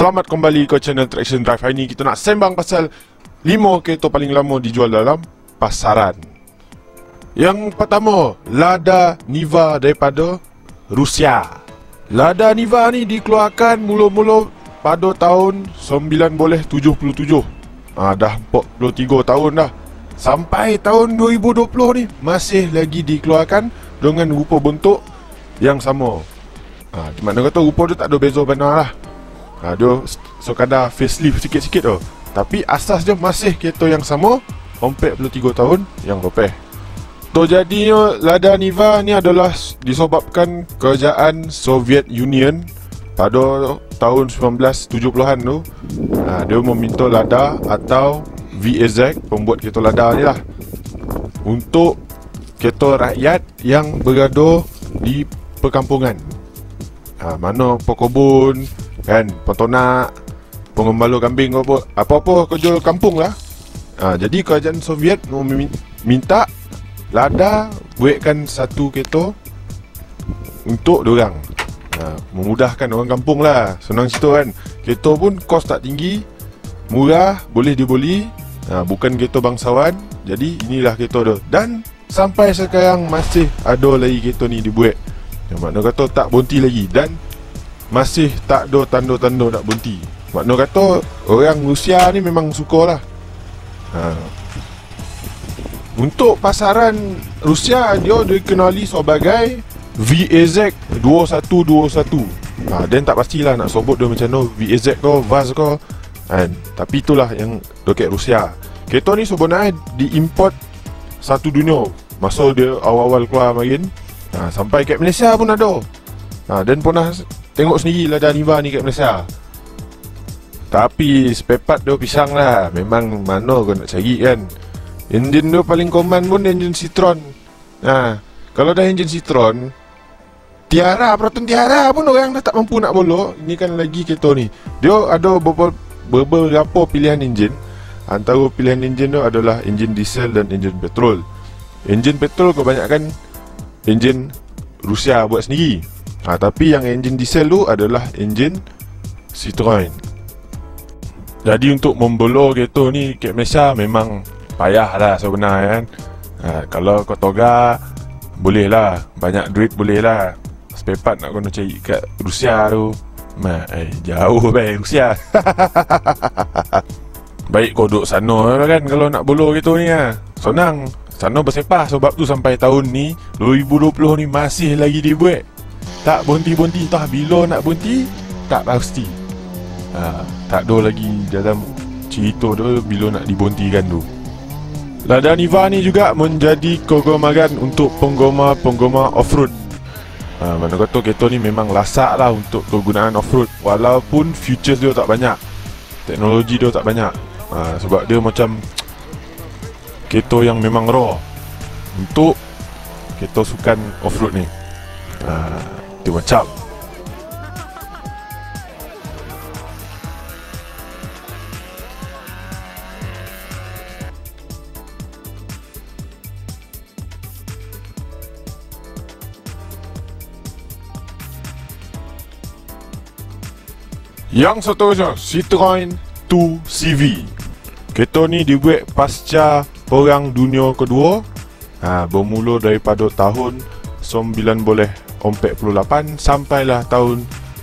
Selamat kembali ke channel Traction Drive. Hari ni kita nak sembang pasal 5 kereta paling lama dijual dalam pasaran. Yang pertama, Lada Niva daripada Rusia. Lada Niva ni dikeluarkan mula-mula pada tahun 1977. Dah 43 tahun dah. Sampai tahun 2020 ni masih lagi dikeluarkan dengan rupa bentuk yang sama. Di mana kata rupa dia tak ada beza benar lah. Dia sekadar facelift sikit-sikit tu. Tapi asas dia masih kereta yang sama 43 tahun yang lepas. Terjadinya Lada Niva ni adalah disebabkan kerajaan Soviet Union pada tahun 1970-an tu. Dia meminta Lada atau VAZ, pembuat kereta Lada ni lah, untuk kereta rakyat yang berada di perkampungan. Mana pekebun kan, peternak, pengembala kambing, apa-apa kerja kampung lah. Jadi kerajaan Soviet minta Lada buatkan satu kereta untuk diorang, memudahkan orang kampung lah. Senang cerita kan, kereta pun kos tak tinggi, murah, boleh dibeli, bukan kereta bangsawan. Jadi inilah kereta dia. Dan sampai sekarang masih ada lagi kereta ni dibuat, yang makna kata tak berhenti lagi. Dan masih tak ada tanda-tanda nak berhenti. Makna kata orang Rusia ni memang suka lah. Untuk pasaran Rusia, dia dikenali sebagai VAZ 2121. Dan tak pastilah nak sebut dia macam mana, VAZ ke VAZ ke kan. Tapi itulah yang dekat Rusia. Kereta ni sebenarnya diimport satu dunia masa dia awal-awal keluar main. Sampai kat Malaysia pun ada. Dan pernah tengok sendiri Lada Niva ni kat Malaysia. Tapi spare part dia pisang lah. Memang mana kau nak cari kan. Enjin dia paling common pun enjin Citroen. Kalau dah enjin Citroen, Proton Tiara pun orang dah tak mampu nak bolok. Ini kan lagi kereta ni, dia ada beberapa pilihan enjin. Antara pilihan enjin dia adalah enjin diesel dan enjin petrol. Enjin petrol kebanyakan enjin Rusia buat sendiri. Tapi yang enjin diesel tu adalah enjin Citroen. Jadi untuk membelor kereta ni kat Malaysia memang payah lah sebenarnya kan. Kalau kau toga, boleh lah, banyak duit boleh lah. Spare part nak kena cari kat Rusia tu, jauh baik Rusia. Baik kau duduk sana kan, kalau nak bolor kereta ni senang. Sana bersepah. Sebab tu sampai tahun ni 2020 ni masih lagi dibuat. Tak berhenti-berhenti. Entah bila nak berhenti tak pasti. Tak ada lagi dalam cerita tu bila nak diberhentikan tu. Lada Niva ni juga menjadi kegemaran untuk penggemar off-road. Mana kata kereta ni memang lasak lah untuk kegunaan off-road. Walaupun features dia tak banyak, teknologi dia tak banyak. Sebab dia macam kereta yang memang raw untuk kereta sukan off-road ni. Dia macam yang seterusnya, Citroen 2CV. Kereta ni dibuat pasca Perang Dunia Kedua. Bermula daripada tahun 1948 sampailah tahun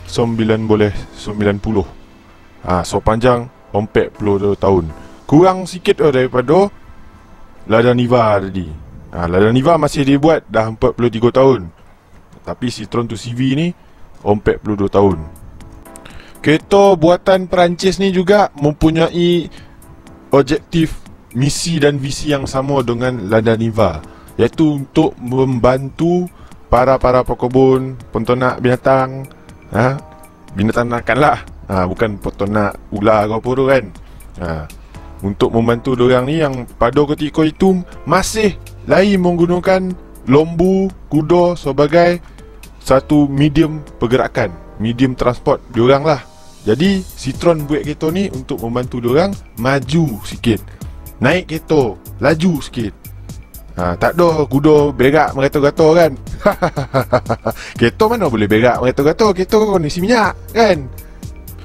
1990. Sepanjang 42 tahun. Kurang sikit daripada Lada Niva tadi. Lada Niva masih dibuat dah 43 tahun. Tapi Citroen 2CV ni 42 tahun. Kereta buatan Perancis ni juga mempunyai objektif, misi dan visi yang sama dengan Lada Niva, iaitu untuk membantu para pekebun, peternak binatang, binatang ternakan lah, bukan peternak ular ke apa tu kan. Untuk membantu diorang ni yang pada ketika itu masih lagi menggunakan lembu, kuda sebagai satu medium pergerakan, medium transport diorang lah. Jadi Citroen buat kereta ni untuk membantu diorang maju sikit, naik kereta, laju sikit. Tak ada kuda berak merata-rata kan. Kereta mana boleh berak merata-rata, kereta kondisi minyak kan.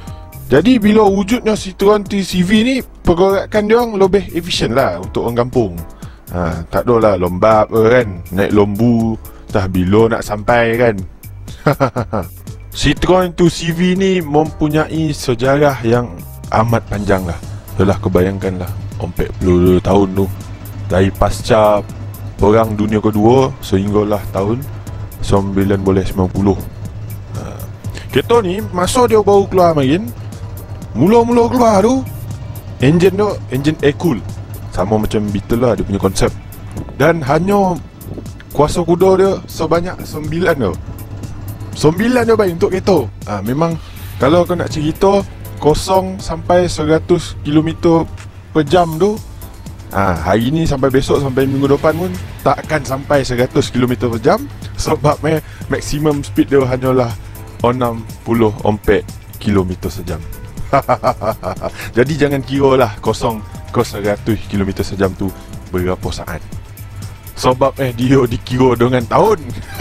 Jadi bila wujudnya Citroen TCV ni, pergerakan dia orang lebih efisien lah untuk orang kampung. Tak ada lah lomba apa kan, naik lombu dah bila nak sampai kan. Citroen TCV ni mempunyai sejarah yang amat panjang lah. Yalah, kebayangkan lah 42 tahun tu, dari pasca Perang Dunia Kedua sehinggalah tahun 1990. Kereta ni masa dia baru keluar main, mula-mula keluar tu, enjin tu enjin air cool, sama macam Beetle lah dia punya konsep. Dan hanya kuasa kuda dia sebanyak 9 tu. 9 je baik untuk kereta. Memang kalau kau nak cerita 0 sampai 100 km per jam tu, hari ni sampai besok sampai minggu depan pun takkan sampai 100 km per jam. Sebab maksimum speed dia hanyalah 60 ampere km sejam. Jadi jangan kira lah 0 ke 100 km sejam tu berapa saat. Sebab dia dikira dengan tahun.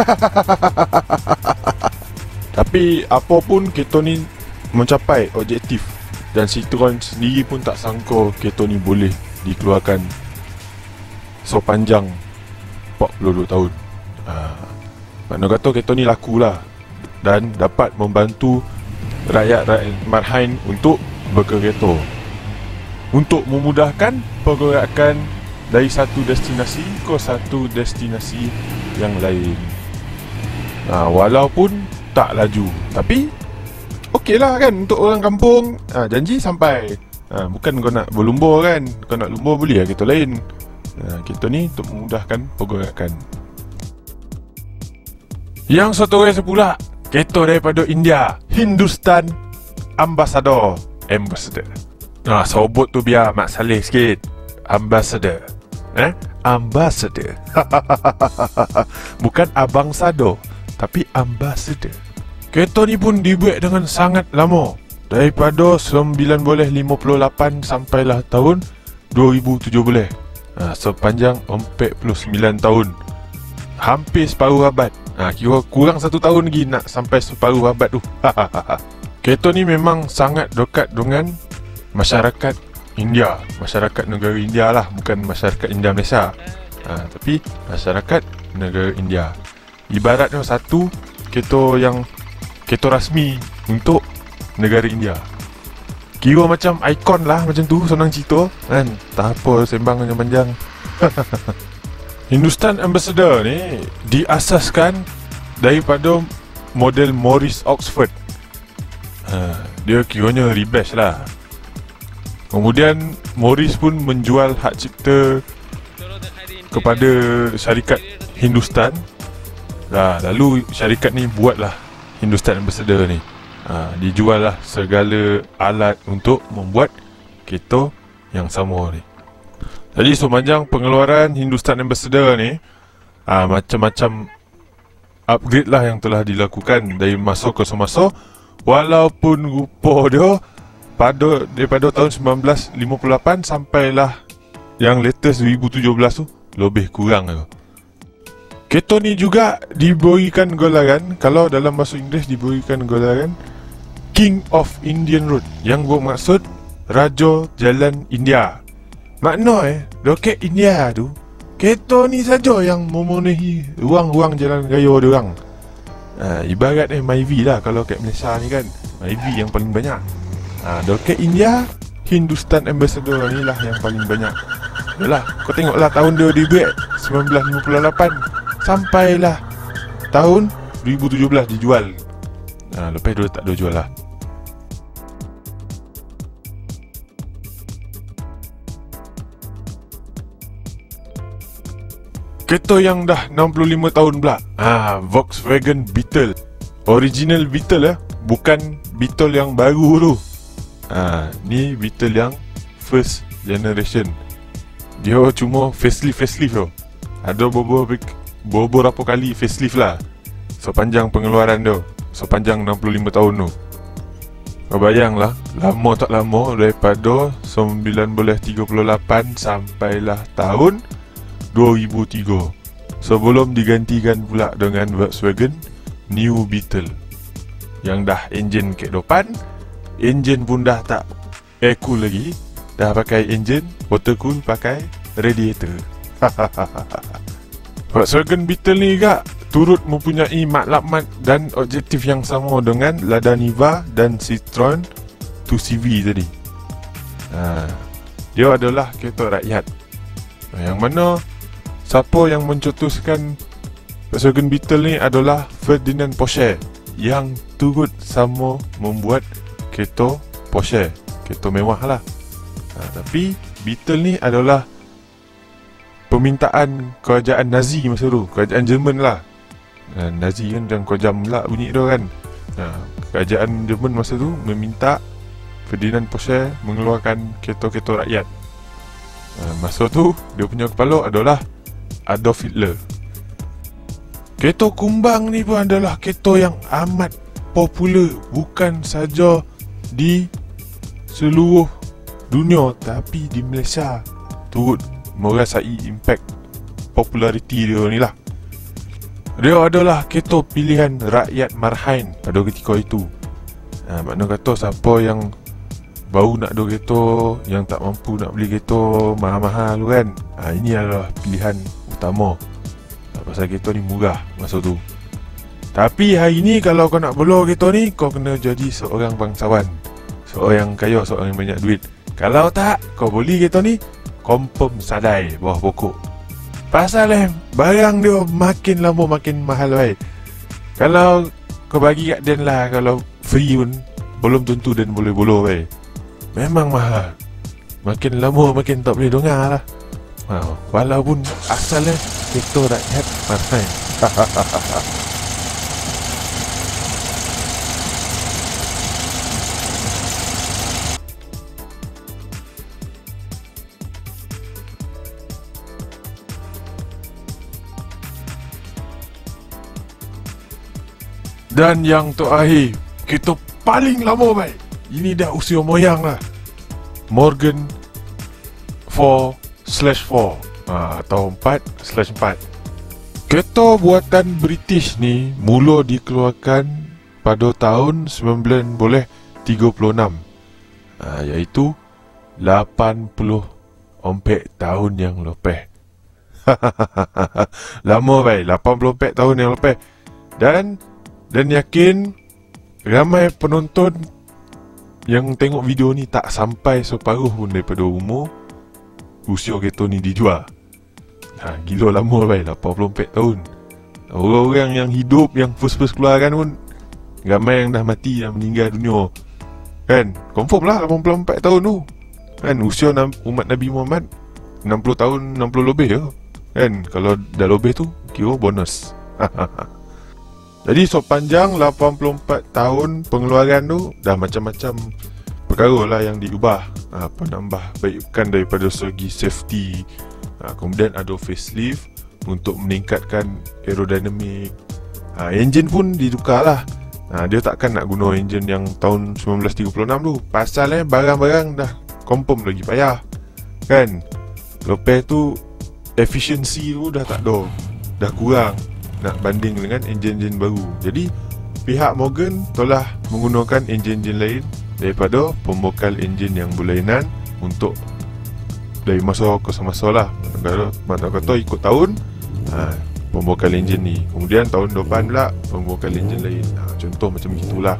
Tapi apapun, kereta ni mencapai objektif. Dan Citroen sendiri pun tak sangka kereta ni boleh dikeluarkan sepanjang 42 tahun. Makna kata kereta ni laku lah, dan dapat membantu rakyat-rakyat Marhain untuk berkereta, untuk memudahkan pergerakan dari satu destinasi ke satu destinasi yang lain. Walaupun tak laju, tapi okey lah kan untuk orang kampung. Janji sampai. Bukan kau nak berlumba kan, kau nak lumba boleh lah kereta lain. Kereta ni untuk memudahkan pergerakan. Yang satu race pula, kereta daripada India, Hindustan Ambassador. Sobot tu biar Mak Saleh sikit. Ambassador. Ambassador. Bukan Abang Sado, tapi Ambassador. Kereta ni pun dibuat dengan sangat lama, daripada 1958 sampailah tahun 2017. Sepanjang 49 tahun, hampir separuh abad. Kira kurang 1 tahun lagi nak sampai separuh abad tu. Kereta ni memang sangat dekat dengan masyarakat India, masyarakat negara India lah, bukan masyarakat India Malaysia. Tapi masyarakat negara India. Ibaratnya satu kereta rasmi untuk negara India. Kira macam ikon lah, macam tu, senang cerita kan. Tak apa sembang panjang-panjang. Hindustan Ambassador ni diasaskan daripada model Morris Oxford. Dia kiranya rebash lah. Kemudian Morris pun menjual hak cipta kepada syarikat Hindustan. Lalu syarikat ni buatlah Hindustan Ambassador ni. Dijual lah segala alat untuk membuat kereta yang sama ni. Jadi sepanjang pengeluaran Hindustan Ambassador ni, macam-macam upgrade lah yang telah dilakukan dari masa ke semasa. Walaupun rupa dia daripada tahun 1958 sampailah yang latest 2017 tu lebih kurang tu. Kereta ni juga diberikan gelaran, kalau dalam bahasa Inggeris diberikan gelaran King of Indian Road, yang bermaksud Raja Jalan India. Makna roket India tu, kereta ni saja yang memenuhi ruang-ruang jalan raya diorang. Ibarat Myvi lah kalau kat Malaysia ni kan, Myvi yang paling banyak. Roket India, Hindustan Ambassador ni lah yang paling banyak. Yalah, kau tengoklah tahun dia dibuat 1958 sampailah tahun 2017 dijual. Lepas tu tak ada jual lah. Kereta yang dah 65 tahun pula, Volkswagen Beetle. Original Beetle bukan Beetle yang baru tu. Ni Beetle yang first generation. Dia cuma facelift tu. Ada beberapa kali facelift lah sepanjang pengeluaran dia, sepanjang 65 tahun tu. Kau bayanglah, lama tak lama, daripada 1938 sampailah tahun 2003, sebelum digantikan pula dengan Volkswagen New Beetle yang dah enjin kat depan, Enjin pun dah tak air cool lagi, dah pakai enjin water cool, pakai radiator. Volkswagen Beetle ni juga turut mempunyai matlamat dan objektif yang sama dengan Lada Niva dan Citroen 2CV tadi. Dia adalah kereta rakyat, yang mana siapa yang mencetuskan Volkswagen Beetle ni adalah Ferdinand Porsche, yang turut sama membuat kereta Porsche, kereta mewah lah. Tapi Beetle ni adalah permintaan kerajaan Nazi masa tu, kerajaan Jerman lah. Nazi kan macam kau jam lah bunyi tu kan. Kerajaan Jerman masa tu meminta Ferdinand Porsche mengeluarkan kereta-kereta rakyat. Masa tu dia punya kepala adalah Adolf Hitler. Kereta kumbang ni pun adalah kereta yang amat popular, bukan saja di seluruh dunia tapi di Malaysia turut merasai impact populariti dia ni lah. Dia adalah kereta pilihan rakyat marhain pada ketika itu. Makna kata siapa yang baru nak ada kereta, yang tak mampu nak beli kereta mahal-mahal tu kan, ini adalah pilihan utama. Pasal kereta ni murah masa tu. Tapi hari ni kalau kau nak bela kereta ni, kau kena jadi seorang bangsawan, seorang yang kaya, seorang yang banyak duit. Kalau tak, kau beli kereta ni confirm sadai bawah pokok. Pasal barang dia makin lama makin mahal baik. Kalau kau bagi kat Dan lah, kalau free pun belum tentu Dan boleh bolo baik. Memang mahal. Makin lama makin tak boleh dengar lah. Walaupun asalnya kereta rakyat marhain. Dan yang terakhir, kereta paling lama baik. Ini dah usia moyang lah. Morgan 4/4 atau 4/4. Kereta buatan British ni mula dikeluarkan pada tahun 1936, iaitu 80 tahun yang lepas. Lama baik, 80 tahun yang lepas. Dan yakin ramai penonton yang tengok video ni tak sampai separuh pun daripada umur usia kereta ni dijual. Gila lama baik, 84 tahun. Orang-orang yang hidup, yang first keluarkan pun ramai yang dah mati, dah meninggal dunia. Kan, confirm lah 84 tahun tu. Kan, usia umat Nabi Muhammad 60 tahun, 60 lebih je. Kan, kalau dah lebih tu kira bonus. Jadi sepanjang 84 tahun pengeluaran tu, dah macam-macam perkara lah yang diubah. Penambah baikkan daripada segi safety. Kemudian ada facelift untuk meningkatkan aerodinamik. Enjin pun ditukar lah. Dia takkan nak guna enjin yang tahun 1936 tu. Pasal barang-barang dah confirm lagi payah. Kan, lepas tu efisiensi tu dah tak ada, dah kurang nak banding dengan enjin-enjin baru. Jadi pihak Morgan telah menggunakan enjin-enjin lain daripada pembekal enjin yang berlainan untuk dari masa ke semasa lah. Mana kata ikut tahun pembekal enjin ni, kemudian tahun depan pula pembekal enjin lain. Contoh macam itulah.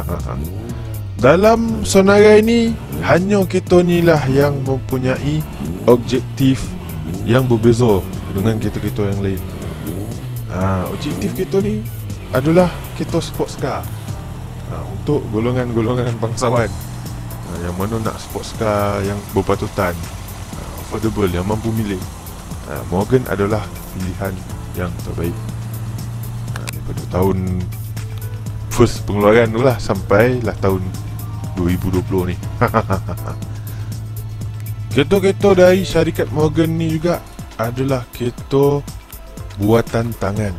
Dalam senarai ini hanya kereta ni lah yang mempunyai objektif yang berbeza dengan kereta-kereta yang lain. Objektif kereta ni adalah kereta sports car, untuk golongan-golongan bangsawan, yang mana nak sports car yang berpatutan, affordable, yang mampu milik. Morgan adalah pilihan yang terbaik daripada tahun first pengeluaran tu lah sampailah tahun 2020 ni. Kereta-kereta dari syarikat Morgan ni juga adalah kereta buatan tangan.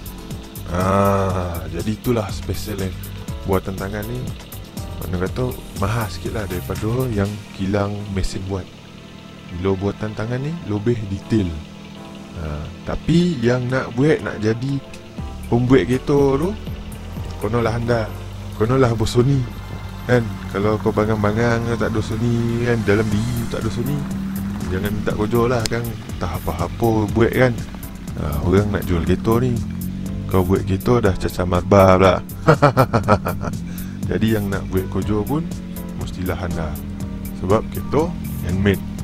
Jadi itulah spesialnya buatan tangan ni. Mana kata mahal sikit lah daripada yang kilang mesin buat. Bila buatan tangan ni lebih detail. Tapi yang nak buat, nak jadi pembuat kereta tu, konolah anda, konolah bos Sony. Kan kalau kau bangang-bangang tak ada suni kan, dalam diri tak ada suni, jangan minta kojo lah kan. Tak apa-apa buat kan. Orang nak jual kereta ni, kau buat kereta dah cacar marbah pula. Jadi yang nak buat kojo pun mestilah anda, sebab kereta handmade.